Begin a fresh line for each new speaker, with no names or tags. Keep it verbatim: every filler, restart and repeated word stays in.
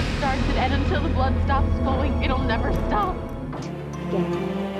starts it, and until the blood stops flowing, it'll never stop.
Together.